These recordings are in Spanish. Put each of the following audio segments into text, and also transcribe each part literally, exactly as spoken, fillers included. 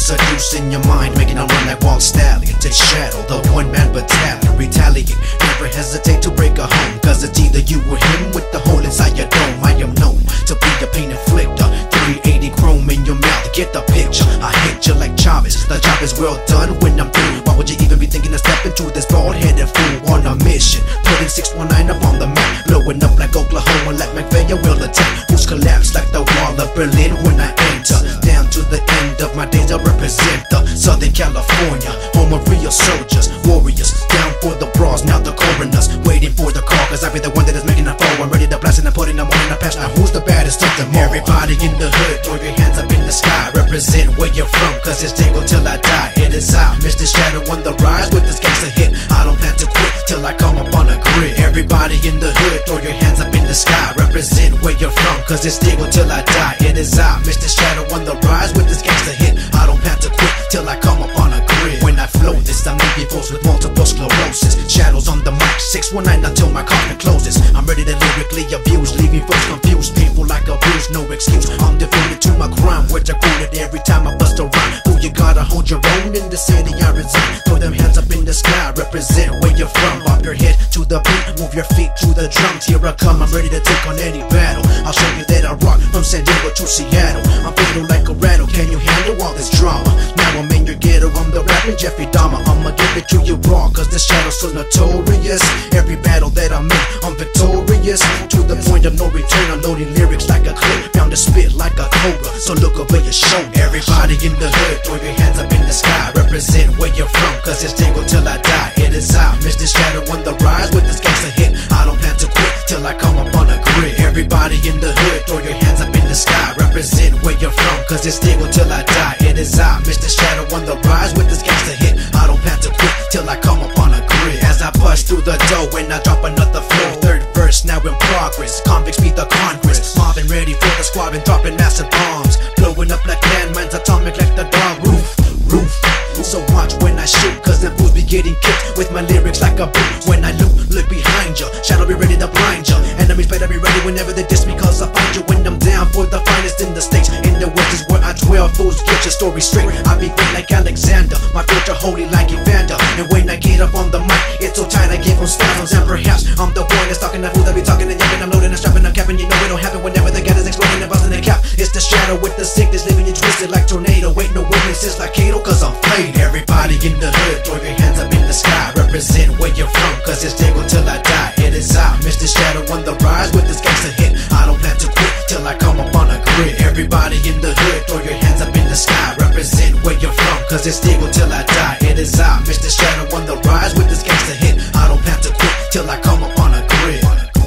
seducing your mind, making a run like Walt Stallion. Take Shadow, the one-man battalion, retaliate. Never hesitate to break a home, cause it's either you or him with the hole inside your dome. I am known to be a pain inflictor, three eighty chrome in your mouth, get the picture. I hit you like Chavez, the job is well done when I'm through. Why would you even be thinking of stepping to this bald-headed fool on a mission? Putting six one nine up on the map, blowing up like Oklahoma, like McVeigh will attack. Fools collapse like the wall of Berlin when I enter. Down to the end of my days I represent the Southern California, home of real soldiers, warriors, down for the bras, now the coroners, waiting for the call, cause I be the one that is making a fall. I'm ready to blast and I'm putting them on in the past. Now who's the baddest of them all? Everybody in the hood, throw your hands up in the sky, represent where you're from, cause it's tangled till I die. It is I, Mister Shadow on the rise with this gangster hit. I don't plan to quit till I come up on a grid. Everybody in the hood, throw your hands up in the sky, represent where you're from, cause it's tangled till I die. It is I, Mister Shadow on the rise with this gangster hit. I don't plan to quit till I come up on a grid. When I flow this, I'm making folks with multiple sclerosis. Shadows on the mic, six one nine until my coffin closes. I'm ready to lyrically abuse, leaving folks confused, painful like abuse, no excuse. I'm devoted to my crime, which I quoted every time I bust a rhyme. Who you gotta hold your own in the city I reside. Throw them hands up in the sky, represent where you're from. Bob your head to the beat, move your feet to the drums. Here I come, I'm ready to take on any battle. I'll show you that I rock from San Diego to Seattle. I'm fatal like a rattle, can you handle all this drama? Now I'm in your ghetto, I'm the rapping Jeffrey Dahmer. I'ma give it to you raw, cause this shadow's so notorious. Every battle that I'm in, I'm victorious. To the point of no return, I'm loading lyrics like a clip, bound to spit like a cobra, so look over your shoulder. Everybody in the hood, throw your hands up in the sky, represent where you're from, cause it's tangled till I die. It is I, Mister Shadow on the rise with this gangster hit. I don't plan to quit till I come up on a grid. Everybody in the hood, throw your hands up in the sky, represent where you're from, cause it's tangled till I die. It is I, Mister Shadow on the rise with this gangster hit. I don't plan to quit till I come up on a grid. As I bust through the door and I drop another flow, third verse now in progress. Convicts beat the Congress, mobbing ready for the squad and dropping massive bombs, blowing up like landmines, atomic like the dog roof, roof. So watch when I shoot, cause them fools be getting kicked with my lyrics like a boot. When I loot, look behind ya, Shadow be ready to blind ya. Enemies better be ready whenever they diss me, cause I find you when I'm down for the finest in the states. In the west is where I dwell, fools get your story straight. I be great like Alexander, my future holy like Evander. And when I get up on the mic, it's so tight I give them spasms. And perhaps I'm the one that's talking, that fool that be talking and yapping. I'm loading and strapping, I'm capping, you know it don't happen whenever the gun is exploding and busting the cap. It's the Shadow with the sickness, leaving you twisted like tornado. Ain't no witnesses like Kato, cause I'm flayed. Everybody in the hood, throw your hands up in the sky, represent where you're from, cause it's tangled till I die. It is I, Mister Shadow on the rise with this gangster hit. I don't plan to quit till I come up on a grid. Everybody in the hood, throw your hands up in the sky, represent where you're from, cause it's tangled till I die. It is I, Mister Shadow on the rise with this gangster hit. I don't plan to quit till I come up on a grid.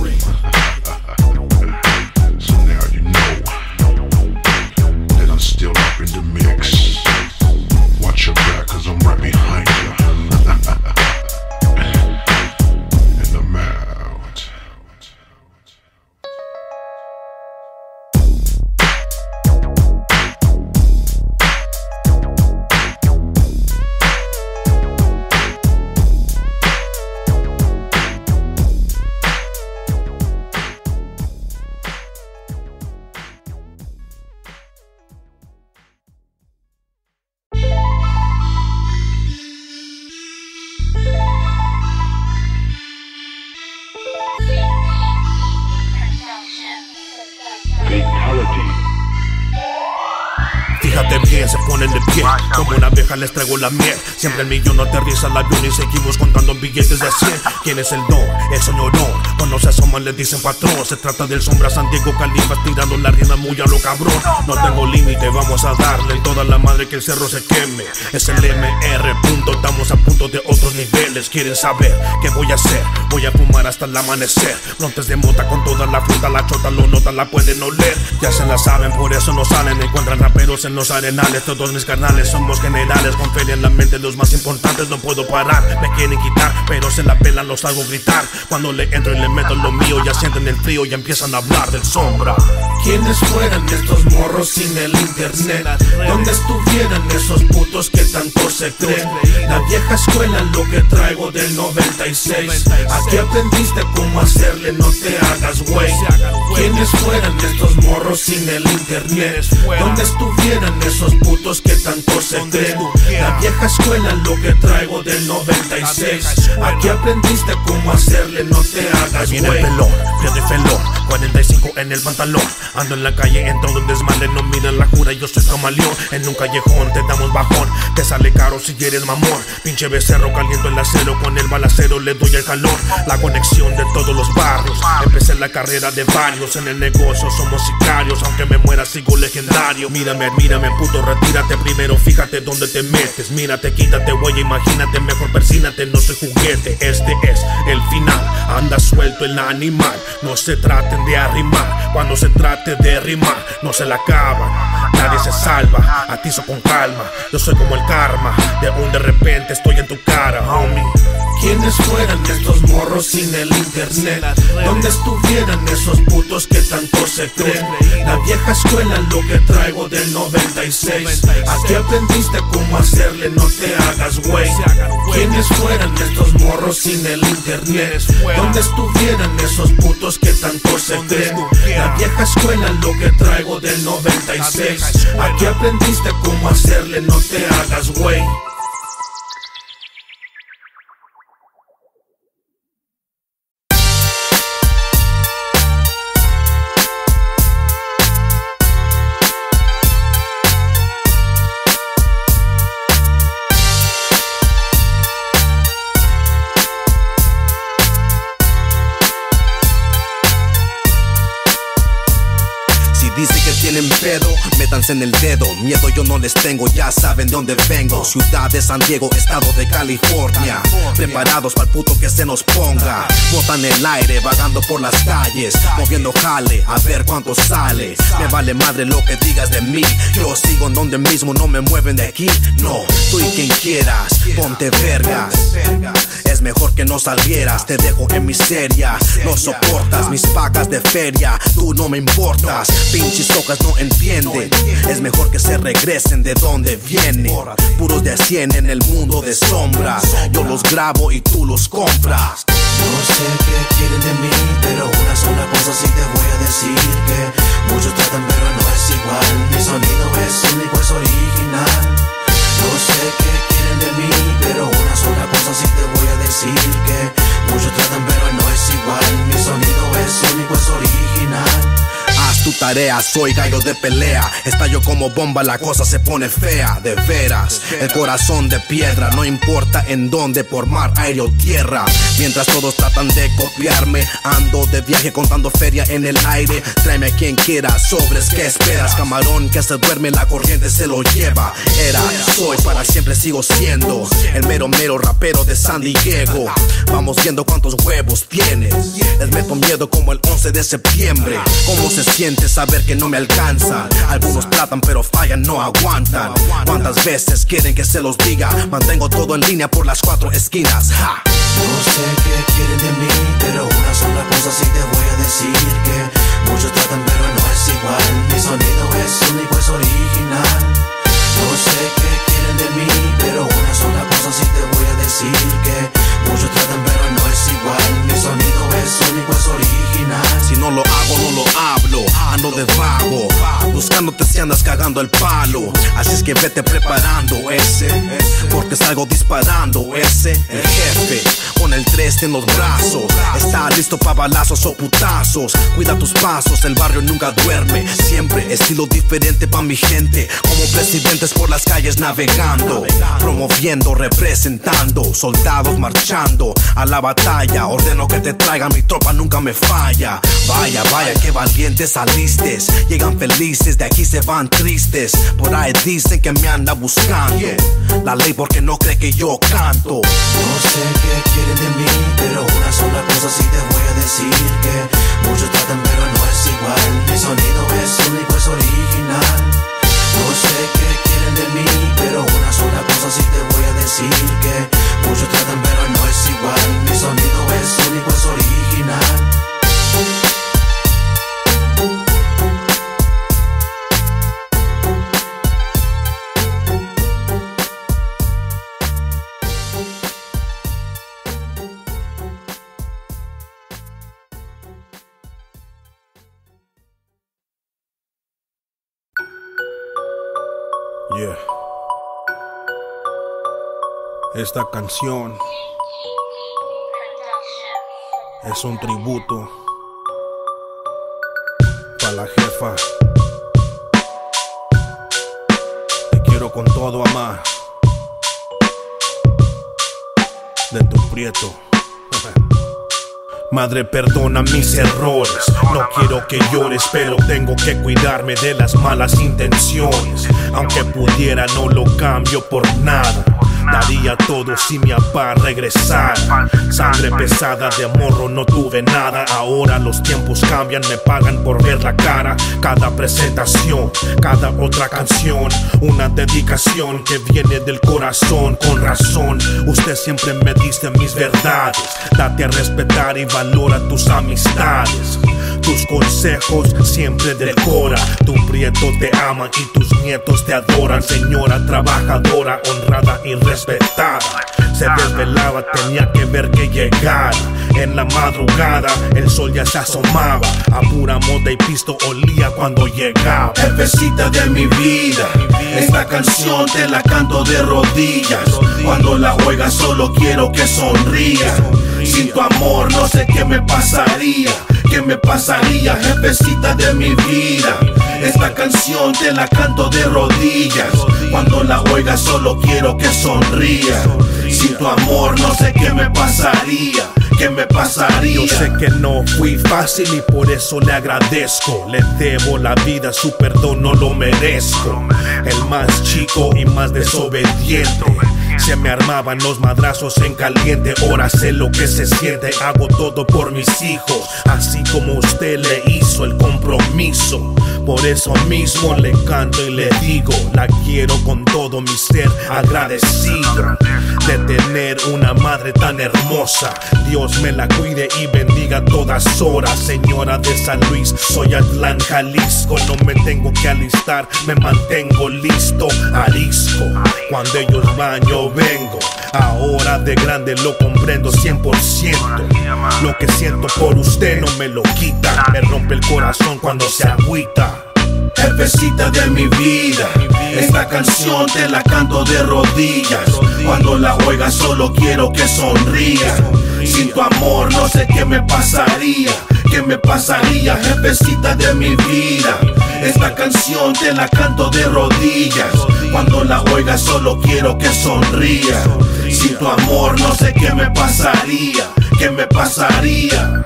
So now you know that I'm still up in the mix. Watch your back, cause I'm right behind you. And I'm out. Fíjate bien, se ponen de pie, como una abeja les traigo la miel. Siempre el millón no aterriza el avión y seguimos contando billetes de cien. ¿Quién es el don? El soñorón. Cuando se asoman les dicen patrón. Se trata del sombra San Diego Califas tirando la rima muy a lo cabrón. No tengo límite, vamos a darle en toda la madre que el cerro se queme. Es el M R punto, estamos a punto de otros niveles. Quieren saber qué voy a hacer, voy a fumar hasta el amanecer. Brontes de mota con toda la fruta, la chota lo notan, la pueden oler. Ya se la saben, por eso no salen. Encuentran raperos en los arenales, todos mis carnales somos generales. Con feria en la mente, los más importantes no puedo parar. Me quieren quitar, pero se la pelan, los hago gritar. Cuando le entro y le meto lo mío, ya sienten el frío y empiezan a hablar del sombra. ¿Quiénes fueran estos morros sin el internet? ¿Dónde estuvieran esos putos que tanto se creen? La vieja escuela, lo que traigo del noventa y seis. Aquí aprendiste cómo hacerle, no te hagas güey. ¿Quiénes fueran estos morros sin el internet? ¿Dónde estuvieran esos putos que tanto se creen? La vieja escuela, lo que traigo del noventa y seis. Aquí aprendiste cómo hacerle, no te hagas Viene güey. el pelón, pie de felón, cuarenta y cinco en el pantalón. Ando en la calle, entro en desmadre, no miran la jura, yo soy camaleón. En un callejón te damos bajón, te sale caro si eres mamón. Pinche becerro caliento el acero, con el balacero le doy el calor. La conexión de todos los barrios, empecé la carrera de varios. En el negocio somos sicarios, aunque me muera sigo legendario. Mírame, mírame puto, retírate primero, fíjate dónde te metes. Mírate, quítate güey, imagínate, mejor persínate, no soy juguete. Este es el final, anda suelto el animal. No se traten de arrimar, cuando se trate de rimar no se la acaban, nadie se salva. Atizo con calma, yo soy como el karma. De un de repente estoy en tu cara, homie. ¿Quiénes fueran estos morros sin el internet? ¿Dónde estuvieran esos putos que tanto se creen? La vieja escuela, lo que traigo del noventa y seis. Aquí aprendiste cómo hacerle, no te hagas güey. ¿Quiénes fueran estos morros sin el internet? ¿Dónde estuvieran esos putos que tanto se creen? La vieja escuela, lo que traigo del noventa y seis. Aquí aprendiste cómo hacerle, no te hagas güey. Dice que tienen pedo, métanse en el dedo. Miedo yo no les tengo, ya saben de dónde vengo. Ciudad de San Diego, estado de California. Preparados para el puto que se nos ponga. Botan el aire, vagando por las calles, moviendo jale, a ver cuánto sale. Me vale madre lo que digas de mí, yo sigo en donde mismo, no me mueven de aquí. No, tú y quien quieras, ponte vergas. Es mejor que no salieras, te dejo en miseria. No soportas mis pagas de feria, tú no me importas. Pinches hojas no entienden, es mejor que se regresen de donde vienen. Puros de a cien en el mundo de sombras, yo los grabo y tú los compras. No sé qué quieren de mí, pero una sola cosa sí te voy a decir: que muchos tratan pero no es igual. Mi sonido es único, es original. No sé qué quieren de mí, pero una sola cosa sí te voy a decir: que muchos tratan pero no es igual. Mi sonido es único, es original. Haz tu tarea, soy gallo de pelea. Estallo como bomba, la cosa se pone fea. De veras, el corazón de piedra. No importa en dónde, por mar, aire o tierra. Mientras todos tratan de copiarme, ando de viaje contando feria en el aire. Tráeme a quien quiera, sobres, ¿qué esperas? Camarón que se duerme, la corriente se lo lleva. Era, soy, para siempre sigo siendo el mero mero rapero de San Diego. Vamos viendo cuántos huevos tienes. Les meto miedo como el once de septiembre. Cómo se siente saber que no me alcanzan. Algunos tratan pero fallan, no aguantan. ¿Cuántas veces quieren que se los diga? Mantengo todo en línea por las cuatro esquinas. ¡Ja! No sé qué quieren de mí, pero una sola cosa sí te voy a decir: que muchos tratan pero no es igual. Mi sonido es único, es original. No sé qué quieren de mí, pero una sola cosa sí te voy a decir: que muchos tratan pero no es igual. Mi sonido es único, es original. Si no lo hago, no lo hablo. Ando de vago, buscándote si andas cagando el palo. Así es que vete preparando ese, porque salgo disparando ese. El jefe, con el tres en los brazos, está listo pa' balazos o putazos. Cuida tus pasos, el barrio nunca duerme. Siempre estilo diferente pa' mi gente. Como presidentes por las calles navegando, promoviendo, representando. Soldados marchando a la batalla. Ordeno que te traigan, mi tropa nunca me falla. Vaya, vaya, qué valientes saliste. Llegan felices, de aquí se van tristes. Por ahí dicen que me anda buscando la ley porque no cree que yo canto. No sé qué quieren de mí, pero una sola cosa sí te voy a decir: que muchos tratan pero no es igual. Mi sonido es único, es original. No sé qué quieren de mí, pero una sola cosa sí te voy a decir: que muchos tratan pero no es igual. Mi sonido es único, es original. Yeah. Esta canción es un tributo para la jefa. Te quiero con todo, amá. De tu prieto. Madre, perdona mis errores. No quiero que llores, pero tengo que cuidarme de las malas intenciones. Aunque pudiera, no lo cambio por nada. Daría todo si mi papá regresara. Sangre pesada, de morro no tuve nada. Ahora los tiempos cambian, me pagan por ver la cara. Cada presentación, cada otra canción, una dedicación que viene del corazón. Con razón, usted siempre me dice mis verdades. Date a respetar y valora tus amistades. Tus consejos siempre decora. Tu prieto te ama y tus nietos te adoran. Señora trabajadora, honrada y respetada. Se desvelaba, tenía que ver que llegara. En la madrugada el sol ya se asomaba. A pura moda y pisto olía cuando llegaba. Jefecita de mi vida, esta canción te la canto de rodillas. Cuando la juegas solo quiero que sonría. Sin tu amor no sé qué me pasaría. ¿Qué me pasaría, jefecita de mi vida? Esta canción te la canto de rodillas. Cuando la juegas solo quiero que sonría. Sin tu amor no sé qué me pasaría. ¿Qué me pasaría? Yo sé que no fui fácil y por eso le agradezco. Le debo la vida, su perdón no lo merezco. El más chico y más desobediente. Se me armaban los madrazos en caliente. Ahora sé lo que se siente. Hago todo por mis hijos, así como usted le hizo el compromiso. Por eso mismo le canto y le digo, la quiero con todo mi ser, agradecido de tener una madre tan hermosa. Dios me la cuide y bendiga a todas horas. Señora de San Luis, soy Atlán, Jalisco. No me tengo que alistar, me mantengo listo. Arisco, cuando ellos van yo vengo. Ahora de grande lo comprendo cien por ciento. Lo que siento por usted no me lo quita. Me rompe el corazón cuando se agüita. Jefecita de mi vida, esta canción te la canto de rodillas. Cuando la juegas solo quiero que sonría. Sin tu amor no sé qué me pasaría. ¿Qué me pasaría, jefecita de mi vida? Esta canción te la canto de rodillas. Cuando la juegas solo quiero que sonría. Sin tu amor no sé qué me pasaría. ¿Qué me pasaría?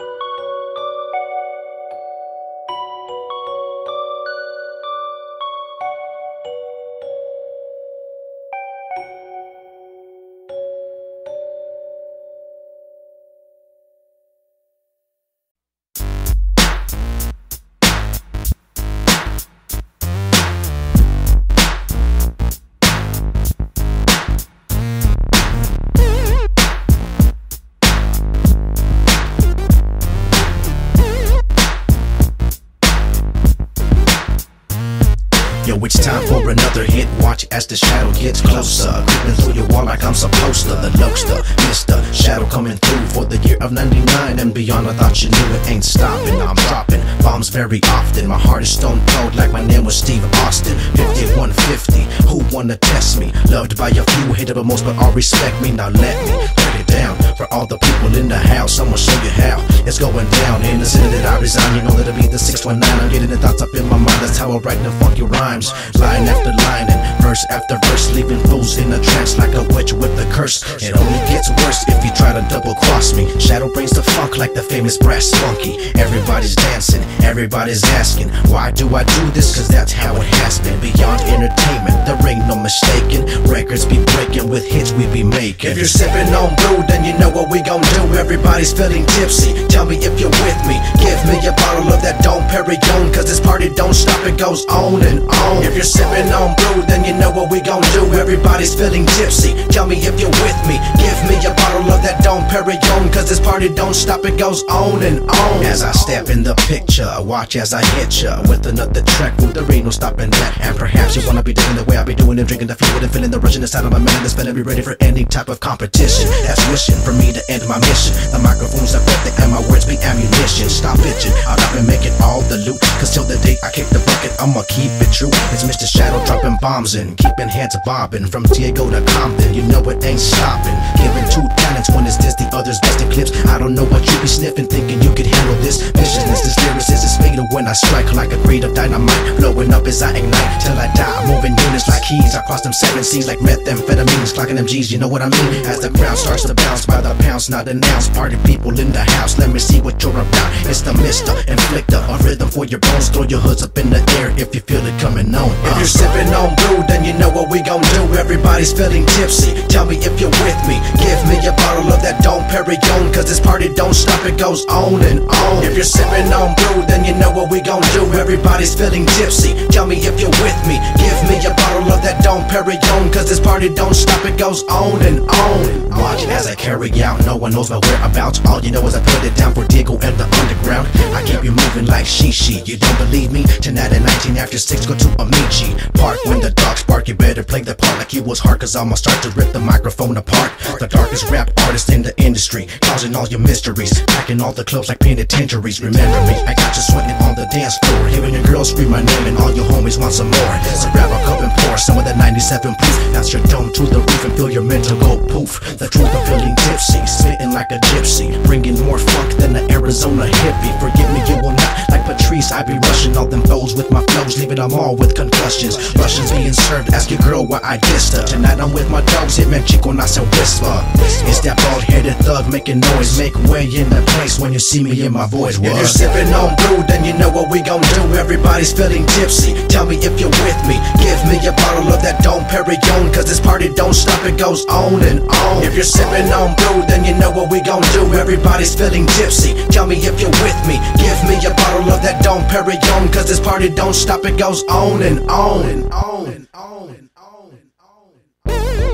Yo, it's time for another hit. Watch as the shadow gets closer, creeping through your wall like I'm supposed to. The Lokester, Mister Shadow coming through for the year of ninety-nine and beyond. I thought you knew it ain't stopping. I'm dropping bombs very often. My heart is stone cold like my name was Steve Austin. fifty-one fifty, who wanna test me? Loved by a few, hated by most, but all respect me. Now let me break it down for all the people in the house. I'ma show you how it's going down in the city that I resign. You know that'll be the six one nine. I'm getting the thoughts up in my mind. That's how I write the funky rhymes. Line after line and verse after verse, leaving fools in a trance like a witch with a curse. It only gets worse if you try to double cross me. Shadow brings the funk like the famous Brass Monkey. Everybody's dancing, everybody's asking, why do I do this? Cause that's how it has been. Beyond entertainment, there ain't no mistaking. Records be breaking with hits we be making. If you're sipping on brew, then you know what we gon' do. Everybody's feeling tipsy, tell me if you're with me. Give me a bottle of that Dom Perignon, cause this party don't stop, it goes on and on. If you're sipping on brew, then you know what we gon' do. Everybody's feeling tipsy, tell me if you're with me. Give me a bottle of that Dom Perignon, cause this party don't stop, it goes on and on. As I step in the picture, watch as I hit ya with another track, ooh, there ain't no stopping that. And perhaps you wanna be doing the way I be doing it, drinking the fluid and feeling the rush inside of my mind. That's better be ready for any type of competition. That's wishing for me to end my mission. The microphone's a birthday and my words be ammunition. Stop bitching, fortune. I'll up and make it all the loot, cause till the day I kick the bucket, I'ma keep it true. It's Mister Shadow dropping bombs and keeping heads bobbing. From Diego to Compton, you know it ain't stopping. Giving two talents, one is this, the other's busting clips. I don't know what you be sniffing, thinking you could handle this viciousness. This lyricist is fatal when I strike, like a grade of dynamite, blowing up as I ignite till I die. Moving units like keys, I cross them seven seas like methamphetamines, clocking them G's, you know what I mean? As the crowd starts to bounce by the pounds, not announced. Party people in the house, let me see what you're about. It's the Mister Inflictor, a rhythm for your bones. Throw your hoods up in the air if you feel it coming on. uh. If you're sipping on brew, then you know what we gon' do. Everybody's feeling tipsy, tell me if you're with me. Give me a bottle of that Dom Perignon, cause this party don't stop, it goes on and on. If you're sipping on brew, then you know what we gon' do. Everybody's feeling tipsy, tell me if you're with me. Give me a bottle of that Dom Perignon, cause this party don't stop, it goes on and on. Watch as I carry out, no one knows my whereabouts. All you know is I put it down for Diego and the underground. I keep you moving like Shishi. You don't believe me? Tonight at nineteen after six, go to Amici Park. When the dogs bark, you better play the part like you was hard, cause I'ma start to rip the microphone apart. The darkest rap artist in the industry, causing all your mysteries, packing all the clubs like penitentiaries. Remember me, I got you sweating on the dance floor, hearing your girls scream my name and all your homies want some more. So grab a cup and pour some of that ninety-seven proof. That's your dome to the roof and feel your mental go poof. The truth of feeling tipsy, spitting like a gypsy, bringing more funk than the Arizona hippie. Forgive me, you will not, like Patrice, I be rushing all them foes with my flows, leaving them all with concussions. Russians being served, ask your girl why I dissed her. Tonight I'm with my dogs, hit man chico, not so whisper. It's that bald-headed thug making noise, make way in the place when you see me in my voice. What? If you're sipping on brew, then you know what we gon' do. Everybody's feeling tipsy, tell me if you're with me. Give me a bottle of that Dom Perignon, cause this party don't stop, it goes on and on. If you're sipping on brew, then you know what we gon' do. Everybody's feeling tipsy, tell me if you're with me. Give me a bottle of that Dom Perignon, cause this party don't stop, it goes on and on and on and on and on and on.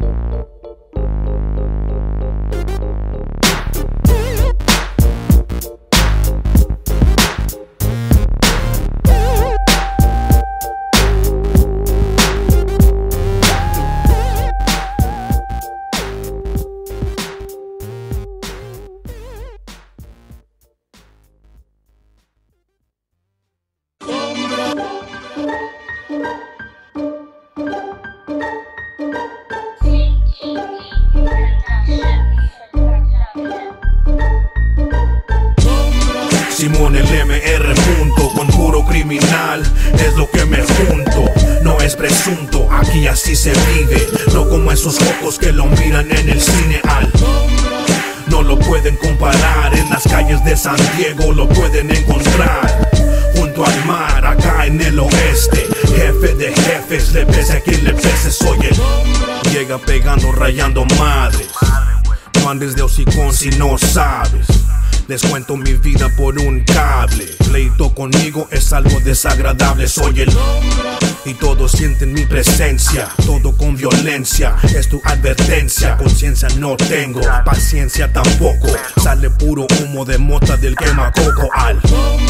Simón el M R punto, con puro criminal es lo que me junto. No es presunto, aquí así se vive, no como esos ojos que lo miran en el cine al. No lo pueden comparar, en las calles de San Diego lo pueden encontrar. Junto al mar, acá en el oeste, jefe de jefes, le pese a quien le pese, soy el. Llega pegando, rayando madres, no andes de hocicón si no sabes. Les cuento mi vida por un cable. Pleito conmigo es algo desagradable. Soy el... y todos sienten mi presencia, todo con violencia. Es tu advertencia. Conciencia no tengo, paciencia tampoco. Sale puro humo de mota del quemacoco al...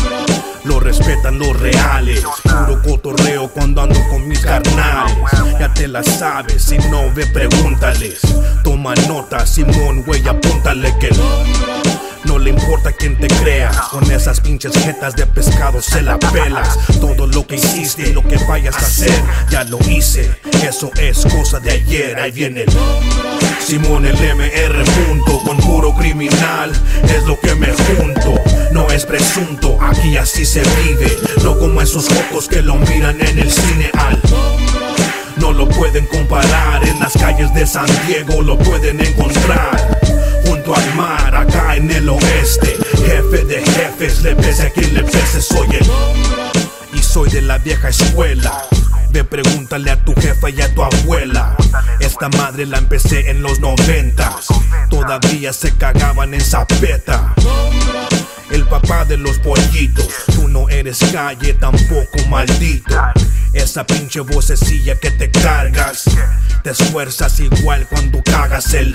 Lo respetan los reales, puro cotorreo cuando ando con mis carnales. Ya te la sabes, si no ve pregúntales. Toma nota, Simón, güey, apúntale que no le importa quién te crea, con esas pinches jetas de pescado se la pelas. Todo lo que hiciste y lo que vayas a hacer, ya lo hice, eso es cosa de ayer. Ahí viene el Simón el M R punto, con puro criminal es lo que me junto. No es presunto, aquí así se vive, no como esos ojos que lo miran en el cine al. No lo pueden comparar, en las calles de San Diego lo pueden encontrar. Junto al mar, acá en el oeste, jefe de jefes, le pese a quien le pese, soy el. Y soy de la vieja escuela. Ve, pregúntale a tu jefa y a tu abuela. Esta madre la empecé en los noventas, todavía se cagaban en Zapeta. El papá de los pollitos, tú no eres calle, tampoco maldito. Esa pinche vocecilla que te cargas, te esfuerzas igual cuando cagas el.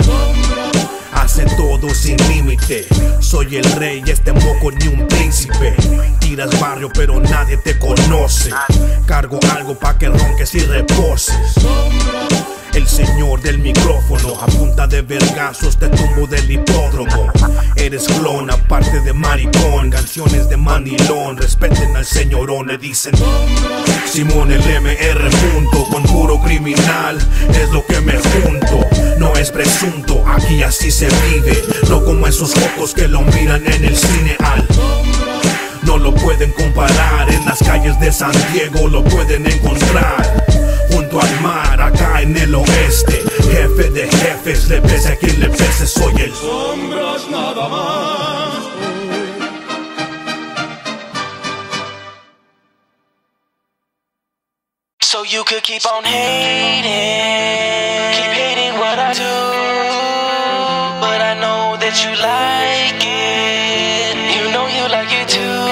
Hace todo sin límite, soy el rey, este moco ni un príncipe. Tiras barrio pero nadie te conoce, cargo algo pa' que ronques y reposes. el señor del micrófono. A punta de vergazos te tumbo del hipódromo. Eres clon, aparte de maricón. Canciones de mandilón, respeten al señorón. Le dicen Simón el M R punto. Con puro criminal es lo que me junto. No es presunto, aquí así se vive. No como esos ojos que lo miran en el cine al. No lo pueden comparar, en las calles de San Diego lo pueden encontrar. Junto al mar, acá en el oeste. Jefe de jefes, le pese a quien le pese, soy el Sombras nada más. So you could keep on hating, keep hating what I do, but I know that you like it, you know you like it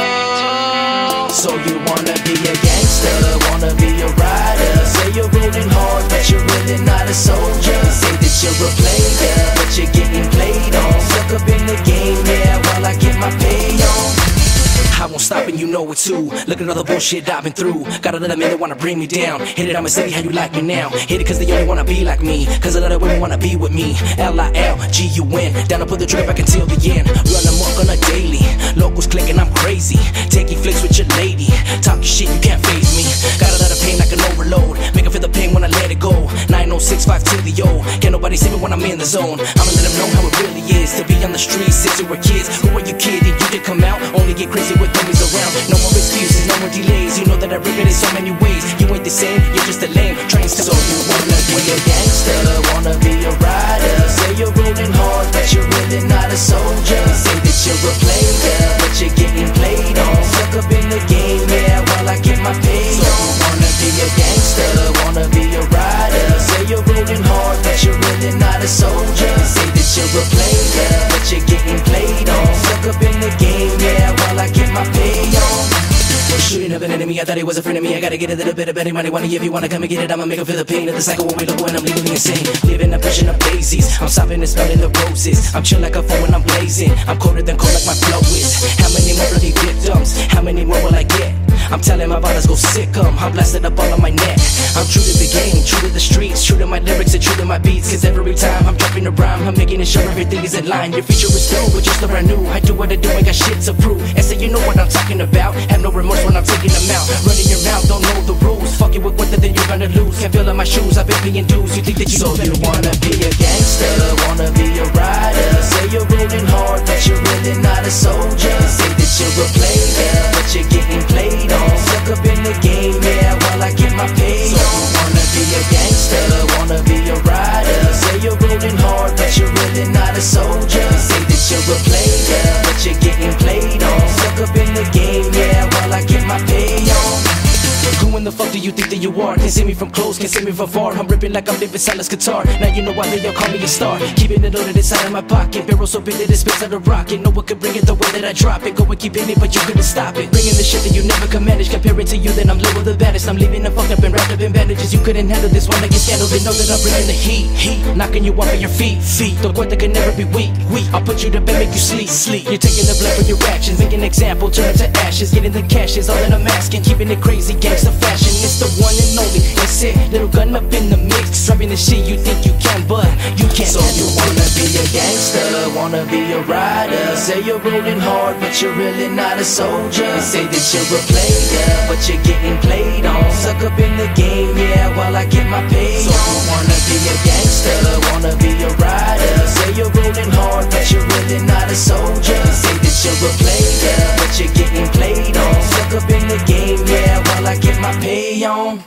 too. So you wanna be a gangster, wanna be a rider. Say you're rolling hard, but you're really not a soldier. Say that you're a player, but you're getting played on. Suck up in the game, yeah, while I get my pay on. I won't stop and you know it too. Look at all the bullshit I've been through. Got a lot of men that wanna bring me down. Hit it, I'ma say how you like me now. Hit it cause they only wanna be like me, cause a lot of women wanna be with me. L I L G U N, down to put the trigger back until the end. Run amok on a daily, locals clicking, I'm crazy. Taking flicks with your lady, talking shit, you can't faze me. Got a lot of pain, I can overload. Make her feel the pain when I let it go. Nine oh six five to the O. Can't nobody see me when I'm in the zone. I'ma let them know how it really is to be on the streets since you were kids. Who are you kidding? You did come out, only get crazy with dummies around. No more excuses, no more delays. You know that I rip it in so many ways. You ain't the same, you're just a lame. Trying to so you wanna be a gangster, wanna be a rider. Say you're rolling hard, but you're really not a soldier. Say that you're a player, but you're getting played on. Suck up in the game, yeah, while I get my pay on. Wanna be a gangster, wanna be a rider. Say you're rolling hard, but you're really not a soldier. Say that you're a player, but you're getting played on. Suck up in the game, yeah, while I get my pay on. Shooting up an enemy, I thought he was a friend of me. I gotta get a little bit of better money. Wanna if you wanna come and get it, I'ma make him feel the pain of the cycle when we look when I'm legally insane. Living, I'm pushing up daisies. I'm stopping and smelling the roses. I'm chill like a phone when I'm blazing. I'm colder than cold like my flow is. How many more bloody victims? How many more will I get? I'm telling my brothers go sick 'em. I'm blasted up all on my neck. I'm true to the game, true to the streets, true to my lyrics and true to my beats. Cause every time I'm dropping a rhyme, I'm making sure everything is in line. Your future is still, but just brand new. I do what I do, I got shit to prove. And so you know what I'm talking about. Have no remorse when I'm taking them out. Running your mouth, don't know the rules. Fuck it with what then you're gonna lose. Can't feel in my shoes, I've been paying dues. You think that you so you wanna be a gangster, wanna be a rider. Say you're rolling hard, but you're really not a soldier. Say that you're a player, but you're getting played on. Suck up in the game, yeah, while I get my pay on. Wanna be a gangster, wanna be a rider. Say you're rolling hard, but you're really not a soldier. Say that you're a player, but you're getting played on. Suck up in the game, yeah, while I get my pay on. Who in the fuck do you think that you are? Can't see me from close, can't see me from far. I'm ripping like I'm living Silas guitar. Now you know why they all call me a star. Keeping it loaded inside of my pocket. Barrel so big that it spits out a rocket. No one could bring it the way that I drop it. Go and keep it, but you couldn't stop it. Bringing the shit that you never can manage. Compare it to you, then I'm living the baddest. I'm leaving the fuck up and wrapped up in bandages. You couldn't handle this one like you scandal. Then know that I'm bringing the heat, heat. Knocking you off of your feet, feet. The word that can never be weak, weak. I'll put you to bed, make you sleep, sleep. You're taking the blood for your actions. Make an example, turn it to ashes. Getting the cash is all that I'm asking. Keeping it crazy, gangsta fashion. It's the one and only, that's it. Little gun up in the mix. Dropping the shit you think you can, but you can't. So you wanna be a gangster, wanna be a rider. Say you're rolling hard, but you're really not a soldier. Say that you're a player, but you're getting played on. Suck up in the game, yeah, while I get my pay on. So you wanna be a gangster, wanna be a rider. Say you're rolling hard, but you're really not a soldier. Say that you're a player, but you're getting played on. Suck up in the game, yeah, while I get my pay on.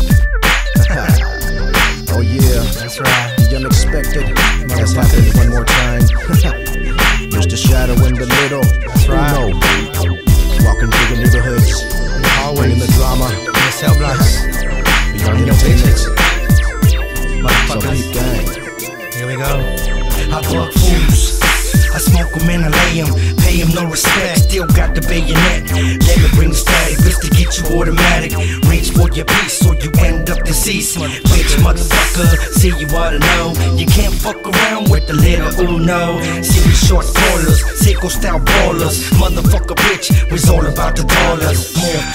Oh yeah, that's right. The unexpected has happened one more time. Just a shadow in the middle. That's right. Uno. Walking through the neighborhoods, always in the drama. In the cell blocks. Beyond entertainment. So deep gang. Here we go. I buck fools. I smoke them and I lay them, pay them no respect, still got the bayonet. Never bring static, this to get you automatic. Reach for your piece or you end up deceased. Bitch motherfucker, see you oughta know. You can't fuck around with the little Uno. See we short callers, Seiko style ballers. Motherfucker bitch, was all about the dollars. More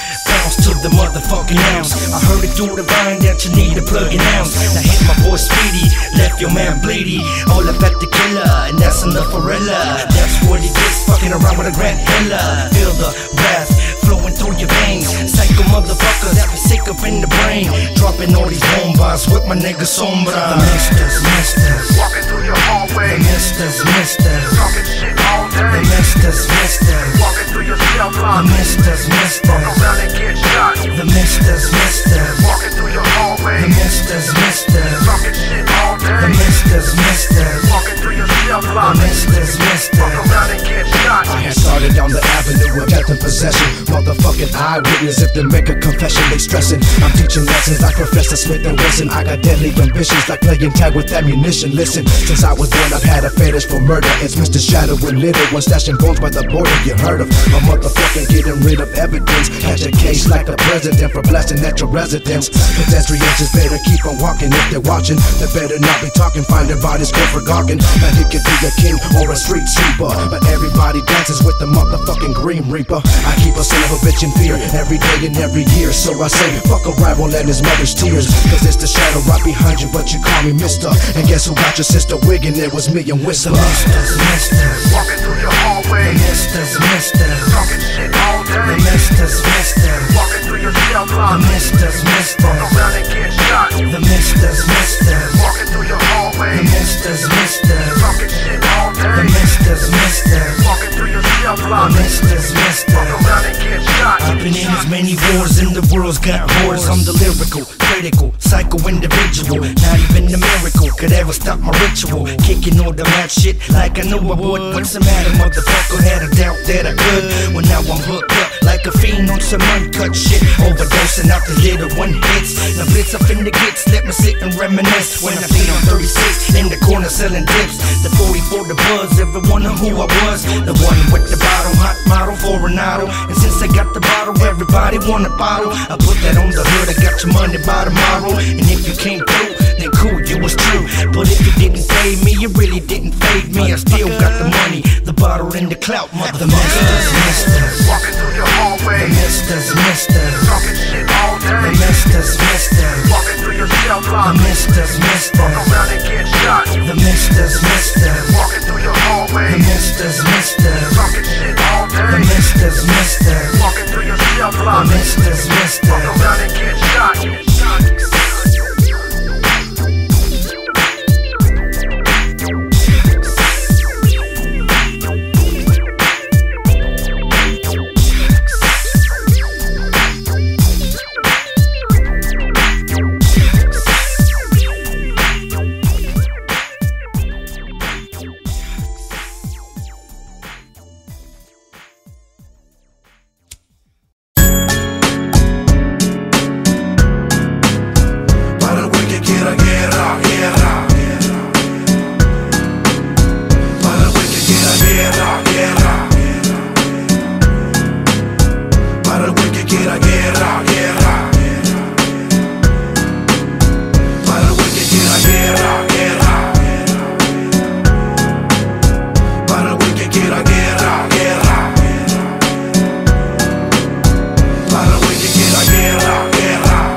ounce to the motherfucking ounce. I heard it through the vine that you need a plug-in ounce. Now hit my boy Speedy, left your man bleedy. All up at the killer, and that's enough for Ella. That's what he gets, fucking around with a grand hella. Feel the wrath flowing through your veins. Psycho motherfuckers that be sick up in the brain. Dropping all these bombas with my nigga Sombra. The misters, misters, Walking through your hallway, the misters, misters, talking shit all the day. misters, misters, Walking through your cell the block, misters, walk misters, around and get shot. the misters, misters, Walking through your hallway, the misters, misters, talking shit all the day. misters, misters, Walking through your cell the block, misters, walk misters. around and get shot. I had started down the avenue of death and possession. Motherfucking eyewitness, if they make a confession, they stressing. I'm teaching lessons like Professor Smith and Wesson. I got deadly ambitions like playing tag with ammunition. Listen, since I was born, I've had a fetish for murder. It's Mister Shadow and Little One stashing bones by the border. You heard of a motherfucking getting rid of evidence. Catch a case like the president for blasting at your residence. Pedestrians just better keep on walking. If they're watching, they better not be talking. Find their bodies go forgotten. Now he could be a king or a street sweeper, but everybody dances with the motherfucking Green Reaper. I keep a son of a bitch in fear every day and every year. So I say, fuck a rival and his mother's tears. Cause it's the shadow right behind you, but you call me mister. And guess who got your sister wigging? It was me and Whisper. The misters, misters, Walking through your the hallway, misters, misters, talking shit all the day. misters, misters, Walking through your cell the block, misters, walk misters, around and get shot. the misters, misters, Walking through your the hallway, misters, misters, talking shit all the day. misters, misters, Walking through your cell the block, misters, walk misters. around and get shot. I've been in as many wars and the world's got whores. I'm the lyrical, critical, psycho individual. Not even a miracle could ever stop my ritual. Kicking all the mad shit like I knew I would. What's the matter, motherfucker? Had a doubt that I could. Well, now I'm hooked up like a fiend on some uncut shit. Overdosing out the little one hits. Now blitz up in the gets, let me sit and reminisce. When I beat on thirty-six in the corner selling dips. The forty for the buzz, everyone knew who I was. The one with the bottle, hot model for an auto. And since I got the bottle, everybody want a bottle. I put that on the hood, I got your money by tomorrow. And if you came through, then cool, you was true. But if you didn't fade me, you really didn't fade me. I still got the money, the bottle and the clout, mother. The misters, misters, Walking through your the hallway, misters, misters, talking shit all the day. misters, misters, Walking through your cell the block, misters, walk misters, around and get shot. the misters, misters, Walking through your the hallway, misters, misters, talking shit all the day. misters, misters, Walking through your cell the block, misters, walk misters. around and get shot. Para el güey que quiera guerra, guerra. Para el güey que quiera guerra, guerra. Para el güey que quiera guerra, guerra. Para el güey que quiera guerra, guerra. Para el güey que quiera guerra, guerra. Para el güey que quiera guerra, guerra.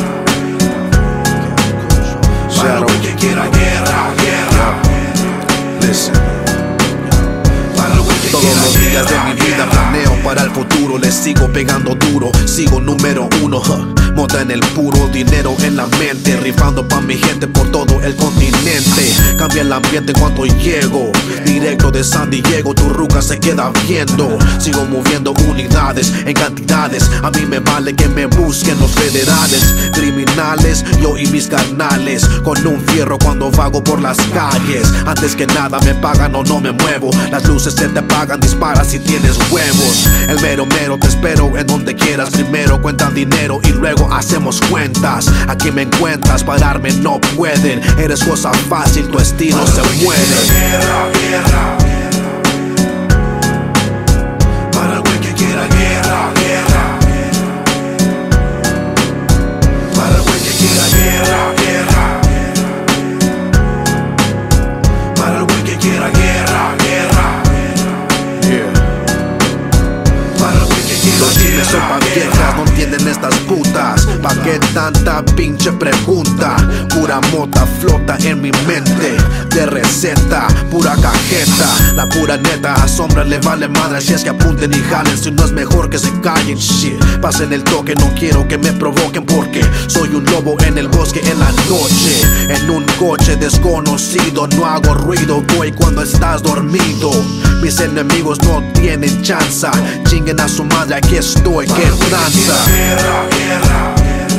Para el güey que quiera guerra, guerra. Listen. Para el güey que Todos quiera los días de guerra, mi vida guerra. planeo para el futuro. Les sigo pegando duro, sigo número uno. huh. Moda en el puro, dinero en la mente. Rifando pa' mi gente por todo el continente. Cambia el ambiente en cuanto llego. Directo de San Diego, tu ruca se queda viendo. Sigo moviendo unidades en cantidades. A mí me vale que me busquen los federales. Criminales, yo y mis carnales. Con un fierro cuando vago por las calles. Antes que nada me pagan o no me muevo. Las luces se te apagan, dispara si tienes huevos. El mero mero te espero en donde quieras. Primero cuentan dinero y luego hacemos cuentas. Aquí me encuentras, pararme no pueden. Eres cosa fácil, tu estilo se muere. Guerra, guerra. Para el güey que quiera guerra, guerra. Para el güey que quiera guerra, guerra. Para el güey que quiera guerra, guerra. Yeah. Para el güey que quiera Los chiles son culpa viejas, no entienden estas putas. ¿Pa' qué tanta pinche pregunta? Pura mota flota en mi mente, de receta, pura cajeta. La pura neta, a sombra le vale madre. Si es que apunten y jalen, si no es mejor que se callen. Shit, pasen el toque, no quiero que me provoquen, porque soy un lobo en el bosque en la noche. En un coche desconocido, no hago ruido, voy cuando estás dormido. Mis enemigos no tienen chanza, chinguen a su madre, aquí estoy, que tranza. Guerra, guerra.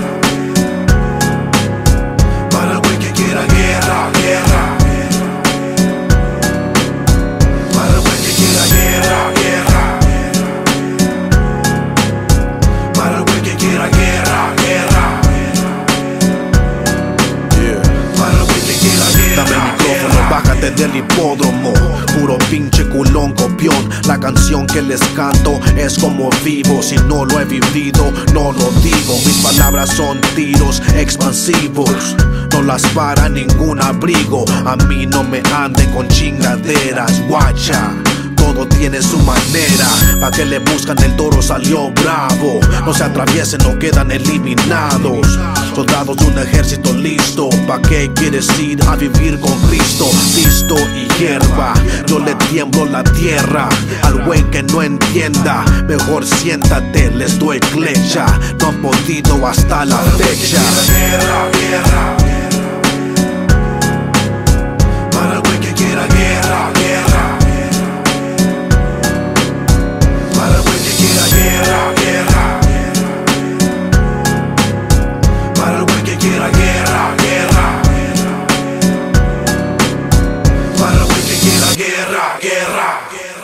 Para el güey que quiera guerra, guerra. Para el güey que quiera guerra, guerra. Para el güey que quiera guerra, guerra. Para el güey que quiera guerra. Dame el micrófono, bájate del hipódromo. Puro pinche culón copión. La canción que les canto es como vivo. Si no lo he vivido, no lo digo. Mis palabras son tiros expansivos, no las para ningún abrigo. A mí no me anden con chingaderas, guacha. Todo tiene su manera, pa' que le buscan, el toro salió bravo. No se atraviesen, no quedan eliminados. Soldados de un ejército listo, ¿pa' qué quieres ir a vivir con Cristo? Listo y hierba, yo le tiemblo la tierra. Al güey que no entienda, mejor siéntate, les doy flecha. No han podido hasta la fecha. Guerra, guerra. Para el güey que quiera guerra, guerra. Para el güey que quiera guerra, guerra. Para el güey que quiera guerra, guerra. Para el güey que quiera guerra, guerra.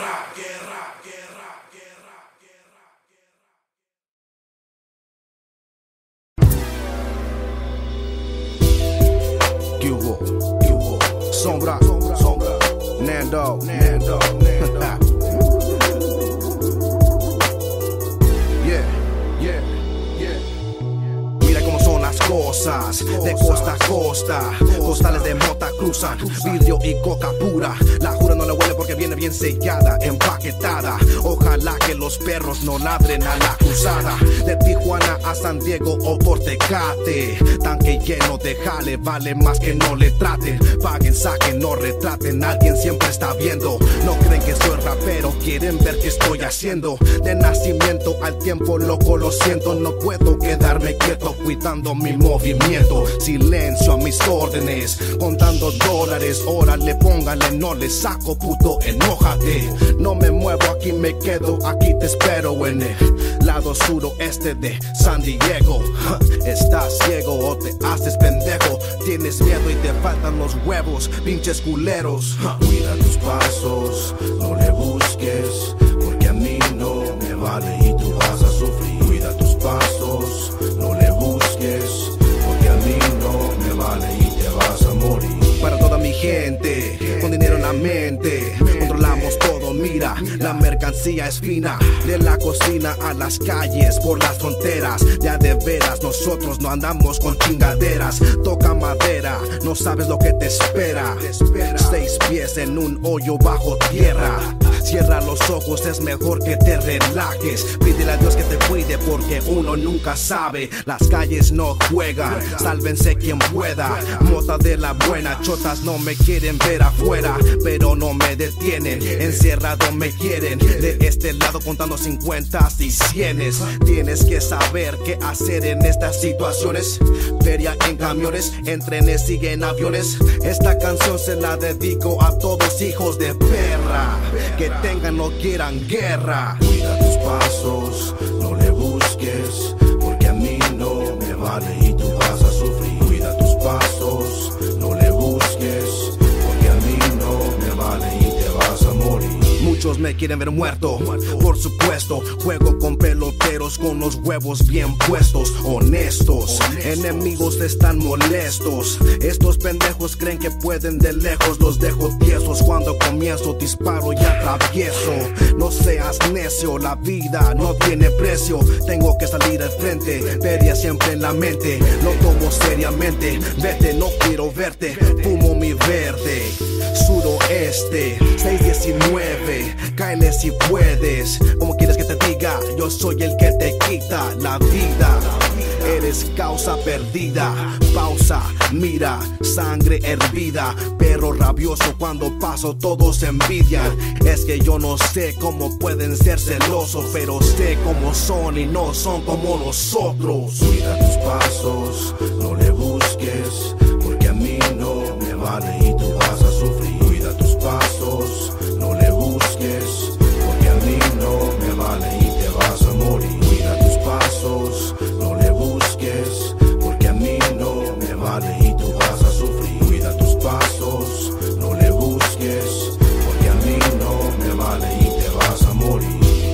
¿Qué hubo? ¿Qué hubo? Sombra, sombra, Nando, Nando, Nando. Yeah, yeah, yeah. Mira cómo son las cosas, de costa a costa. Costales de mota cruzan, vidrio y coca pura. La jura no le huele porque viene bien sellada, empaquetada. Ojalá que los perros no ladren a la cruzada. De Tijuana a San Diego o por Tecate, tanque lleno de jale, vale más que no le traten. Paguen, saquen, no retraten, alguien siempre está viendo. No creen que soy rapero, quieren ver qué estoy haciendo. De nacimiento al tiempo loco, lo siento. No puedo quedarme quieto cuidando mi movimiento. Silencio a mis órdenes, contando dólares. Órale, póngale, no le saco, puto, enójate. No me muevo, aquí me quedo, aquí te espero en el lado suroeste de San Diego. Estás ciego o te haces pendejo, tienes miedo y te faltan los huevos, pinches culeros. Cuida tus pasos, no le busques, porque a mí no me vale y tú vas a sufrir. Cuida tus pasos, no le busques, porque a mí no me vale y te vas a morir. Para toda mi gente, con dinero en la mente, controlamos todo, mira, la mercancía es fina. De la cocina a las calles, por las fronteras, ya de veras nosotros no andamos con chingaderas. Toca madera, no sabes lo que te espera. Seis pies en un hoyo bajo tierra. Cierra los ojos, es mejor que te relajes. Pídele a Dios que te cuide porque uno nunca sabe. Las calles no juegan, sálvense quien pueda. Mota de la buena, chotas no me quieren ver afuera, pero no me detienen, encerrado me quieren. De este lado contando cincuentas y cienes. Tienes que saber qué hacer en estas situaciones. Feria en camiones, en trenes, siguen aviones. Esta canción se la dedico a todos hijos de perra que tengan o quieran guerra. Cuida tus pasos, no le busques, porque a mí no me vale y tú vas a sufrir. Cuida tus pasos, no le busques, porque a mí no me vale y te vas a morir. Muchos me quieren ver muerto, por supuesto. Juego con peloteros con los huevos bien puestos, honestos. Enemigos están molestos. Estos pendejos creen que pueden de lejos. Los dejo tiesos cuando comienzo, disparo y atravieso. No seas necio, la vida no tiene precio. Tengo que salir al frente, feria siempre en la mente. Lo tomo seriamente, vete, no quiero verte. Fumo mi verde, suroeste, seis diecinueve, cáele si puedes. Como quieres que te diga, yo soy el que te quita la vida. Eres causa perdida, pausa, mira, sangre hervida, perro rabioso cuando paso todos envidian. Es que yo no sé cómo pueden ser celosos, pero sé cómo son y no son como nosotros. Cuida tus pasos, no le busques, porque a mí no me vale y tú vas a sufrir. Cuida tus pasos, no le busques, porque a mí no me vale y te vas a morir. Cuida tus pasos, no le busques, porque a mí no me vale y tú vas a sufrir. Cuida tus pasos, no le busques, porque a mí no me vale y te vas a morir.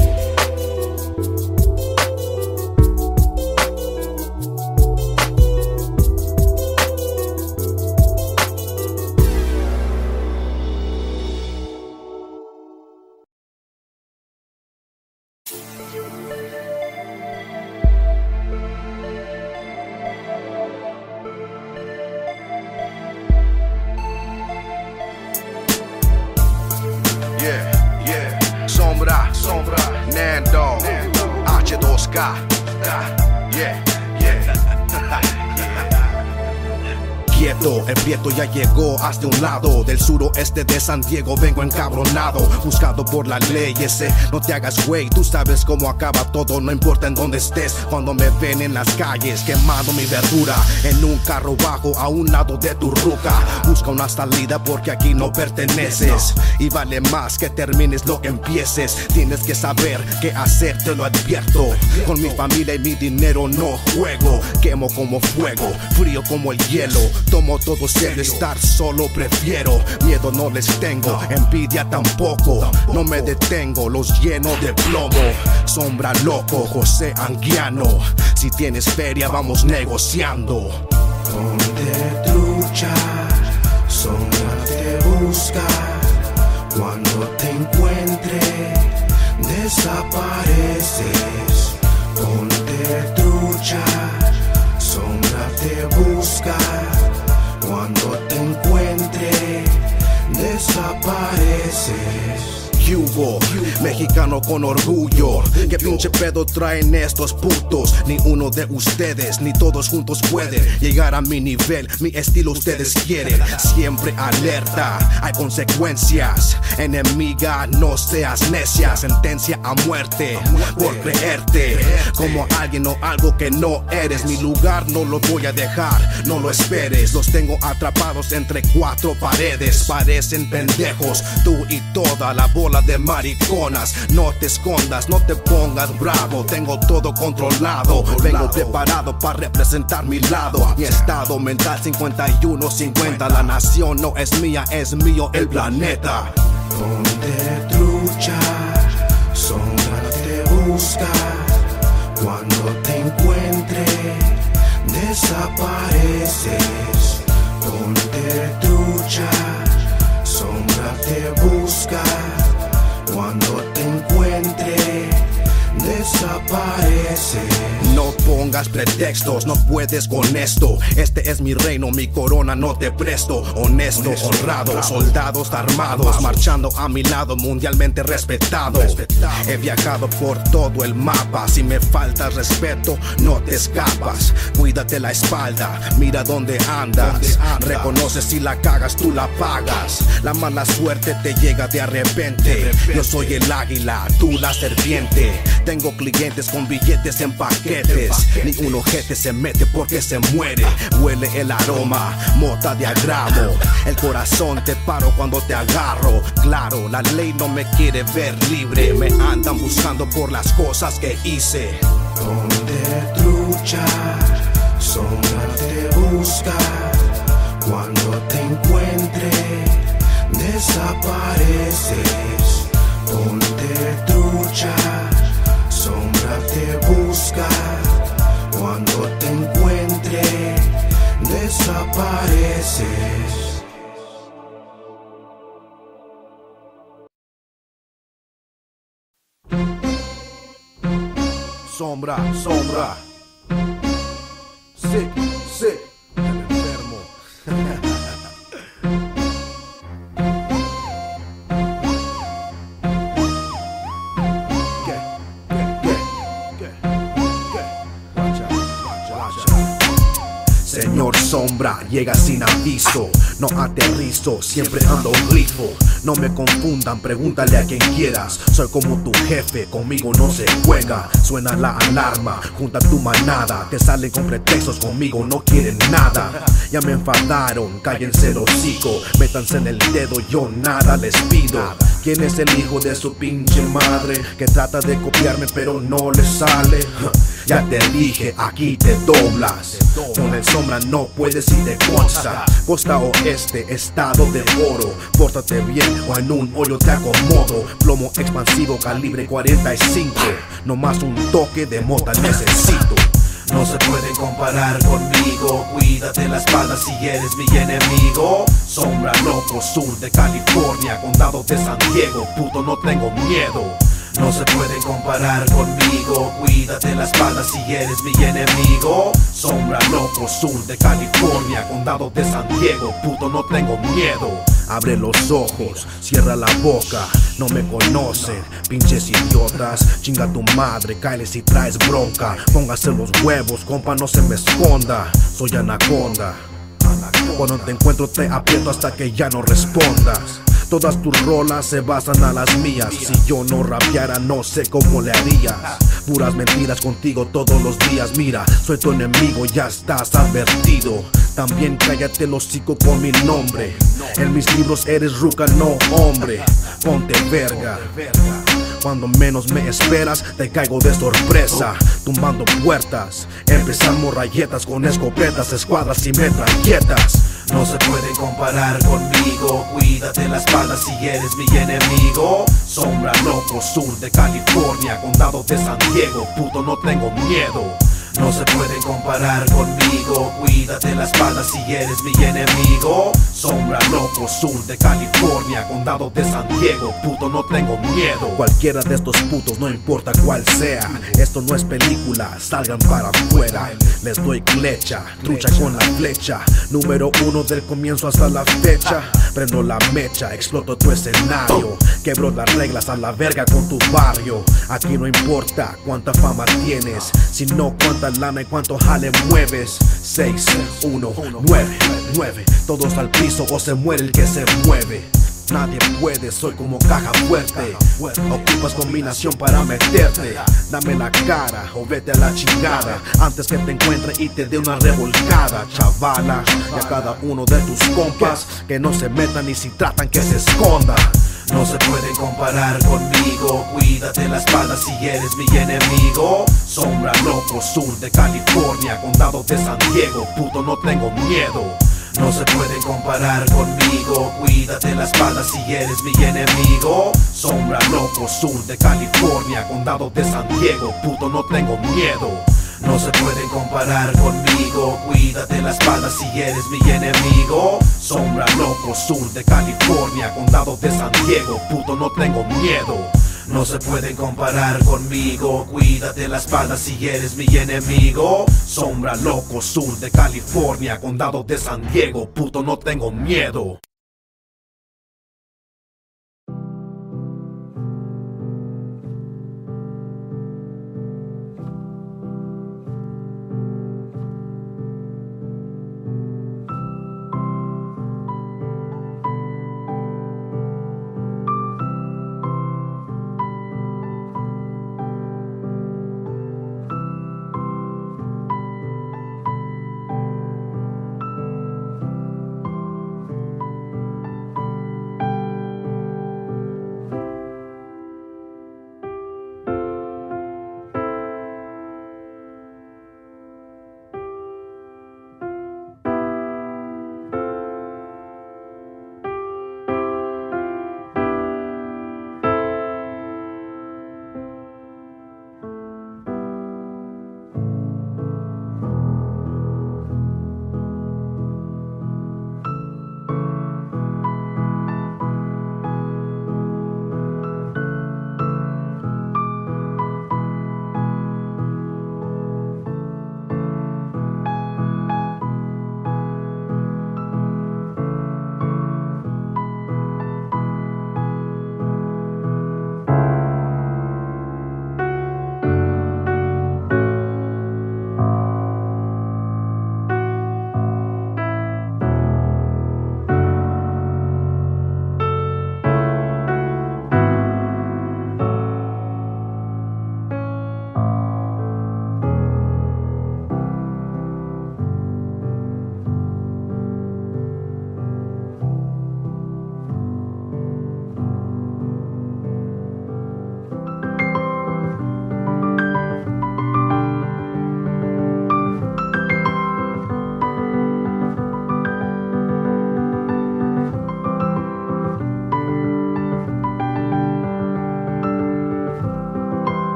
Yeah, yeah, sombra, sombra, Nando, H dos K, yeah, yeah. Quieto, el prieto ya llegó hasta un lado del suroeste de San Diego. Vengo encabronado, buscado por la ley. Ese, no te hagas güey, tú sabes cómo acaba todo. No importa en dónde estés, cuando me ven en las calles quemando mi verdura en un carro bajo a un lado de tu ruca. Busca una salida porque aquí no perteneces, y vale más que termines lo que empieces. Tienes que saber qué hacer, te lo advierto. Con mi familia y mi dinero no juego. Quemo como fuego, frío como el hielo. Tomo todo serio, estar solo prefiero. Miedo no les tengo, envidia tampoco. No me detengo, los lleno de plomo. Sombra loco, José Anguiano. Si tienes feria vamos negociando. Ponte trucha, sombra te busca. Cuando te encuentre, desapareces. Ponte trucha, sombra te busca. Cuando te encuentre, desapareces. Hugo, mexicano con orgullo. ¿Qué pinche pedo traen estos putos? Ni uno de ustedes, ni todos juntos pueden llegar a mi nivel, mi estilo ustedes quieren. Siempre alerta, hay consecuencias. Enemiga, no seas necia. Sentencia a muerte por creerte como alguien o algo que no eres. Mi lugar no lo voy a dejar, no lo esperes. Los tengo atrapados entre cuatro paredes. Parecen pendejos, tú y toda la bola de mariconas. No te escondas, no te pongas bravo. Tengo todo controlado. Vengo preparado para representar mi lado. Mi estado mental cincuenta y uno cincuenta. La nación no es mía, es mío el planeta. Ponte trucha, sombra te busca. Cuando te encuentre, desapareces. Ponte trucha, sombra te busca. Cuando te encuentre, desapareces. No pongas pretextos, no puedes con esto. Este es mi reino, mi corona no te presto. Honesto, honrado, soldados armados, marchando a mi lado, mundialmente respetado. He viajado por todo el mapa. Si me falta respeto, no te escapas. Cuídate la espalda, mira dónde andas. Reconoce si la cagas, tú la pagas. La mala suerte te llega de repente. Yo soy el águila, tú la serpiente. Tengo clientes con billetes en paquetes. Ni un ojete se mete porque se muere. Huele el aroma, mota de agravo. El corazón te paro cuando te agarro. Claro, la ley no me quiere ver libre. Me andan buscando por las cosas que hice. Ponte trucha, sombra te busca. Cuando te encuentre, desapareces. Ponte trucha, sombra te busca. Cuando te encuentre, desapareces. Sombra, sombra. Sick, sick. El enfermo. Señor Sombra llega sin aviso, no aterrizo, siempre ando grifo. No me confundan, pregúntale a quien quieras. Soy como tu jefe, conmigo no se juega. Suena la alarma, junta tu manada. Te salen con pretextos, conmigo no quieren nada. Ya me enfadaron, cállense el hocico. Métanse en el dedo, yo nada les pido. ¿Quién es el hijo de su pinche madre? Que trata de copiarme pero no le sale. Ya te dije, aquí te doblas. Con el Sombra no puedes y te consta. Costa oeste, estado de oro. Pórtate bien o en un hoyo te acomodo. Plomo expansivo, calibre cuarenta y cinco. No más un toque de mota necesito. No se pueden comparar conmigo, cuídate la espalda si eres mi enemigo. Sombra loco, sur de California, condado de San Diego, puto no tengo miedo. No se pueden comparar conmigo, cuídate la espalda si eres mi enemigo. Sombra loco, sur de California, condado de San Diego, puto no tengo miedo. Abre los ojos, cierra la boca, no me conocen, pinches idiotas. Chinga tu madre, cáele si traes bronca. Póngase los huevos, compa, no se me esconda. Soy anaconda. Cuando te encuentro te aprieto hasta que ya no respondas. Todas tus rolas se basan a las mías. Si yo no rapeara no sé cómo le harías. Puras mentiras contigo todos los días. Mira, soy tu enemigo, ya estás advertido. También cállate el hocico con mi nombre. En mis libros eres ruca, no hombre. Ponte verga. Cuando menos me esperas te caigo de sorpresa. Tumbando puertas, empezamos rayetas con escopetas, escuadras y metralletas. No se pueden comparar conmigo, cuídate la espalda si eres mi enemigo. Sombra loco, sur de California, condado de San Diego, puto no tengo miedo. No se pueden comparar conmigo, cuídate la espalda si eres mi enemigo. Sombra loco, sur de California, condado de San Diego, puto no tengo miedo. Cualquiera de estos putos, no importa cuál sea. Esto no es película, salgan para afuera. Les doy flecha, trucha con la flecha. Número uno del comienzo hasta la fecha. Prendo la mecha, exploto tu escenario. Quebro las reglas a la verga con tu barrio. Aquí no importa cuánta fama tienes, sino cuánta lana y cuánto jale mueves. Seis, uno, nueve, nueve. Todos al piso o se muere el que se mueve. Nadie puede, soy como caja fuerte. Ocupas combinación para meterte. Dame la cara o vete a la chingada antes que te encuentre y te dé una revolcada, chavala. Y a cada uno de tus compas que no se metan y si tratan que se esconda. No se pueden comparar conmigo, cuídate la espalda si eres mi enemigo. Sombra loco, sur de California, condado de San Diego, puto no tengo miedo. No se pueden comparar conmigo, cuídate la espalda si eres mi enemigo. Sombra loco, sur de California, condado de San Diego, puto no tengo miedo. No se pueden comparar conmigo, cuídate la espalda si eres mi enemigo. Sombra loco, sur de California, condado de San Diego, puto no tengo miedo. No se pueden comparar conmigo, cuídate la espalda si eres mi enemigo. Sombra loco, sur de California, condado de San Diego, puto no tengo miedo.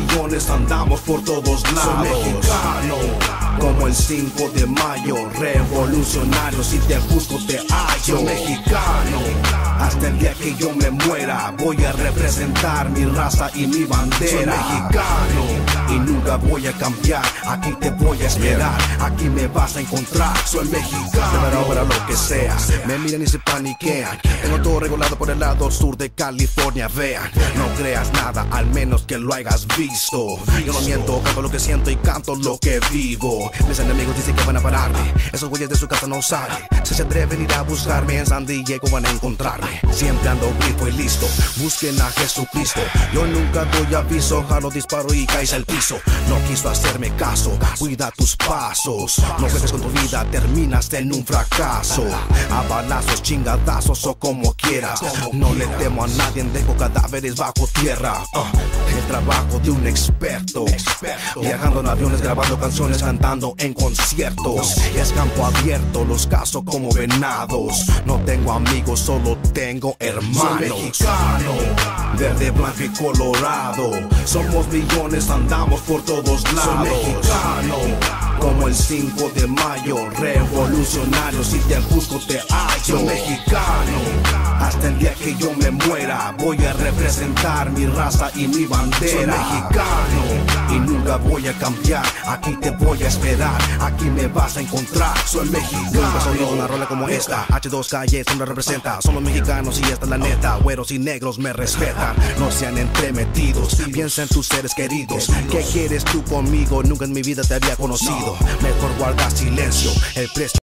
millones, andamos por todos lados. Soy mexicano, como el cinco de mayo, revolucionario, si te busco te hallo. Soy mexicano, hasta el día que yo me muera, voy a representar mi raza y mi bandera. Soy mexicano, y nunca voy a cambiar, aquí te voy a esperar, aquí me vas a encontrar. Soy mexicano, pero para lo que sea, me miran y se paniquean. Tengo todo regulado por el lado sur de California, vean. No creas nada, al menos que lo hayas visto. Yo no miento, canto lo que siento y canto lo que vivo. Mis enemigos dicen que van a pararme, esos güeyes de su casa no saben. Si se atreven a ir a buscarme en San Diego van a encontrarme. Siempre ando vivo y listo, busquen a Jesucristo. Yo nunca doy aviso, jalo, disparo y caes al piso. No quiso hacerme caso, cuida tus pasos. No juegues con tu vida, terminas en un fracaso. A balazos, chingadazos o como quieras. No le temo a nadie, dejo cadáveres bajo tierra. uh, El trabajo de un experto, viajando en aviones, grabando canciones, cantando en conciertos. Es campo abierto, los caso como venados. No tengo amigos, solo tengo hermanos. Soy mexicano, verde, blanco y colorado. Somos millones, andamos por todos lados. Soy mexicano, como el cinco de mayo, revolucionario, si te busco te hallo. Soy mexicano, hasta el día que yo me muera, voy a representar mi raza y mi bandera. Soy mexicano, y nunca voy a cambiar, aquí te voy a esperar, aquí me vas a encontrar. Soy mexicano. Nunca soy una rola como esta, H dos Calle me representa. Somos mexicanos y esta es la neta, güeros y negros me respetan. No sean entremetidos, piensa en tus seres queridos. ¿Qué quieres tú conmigo? Nunca en mi vida te había conocido. Mejor guarda silencio, el precio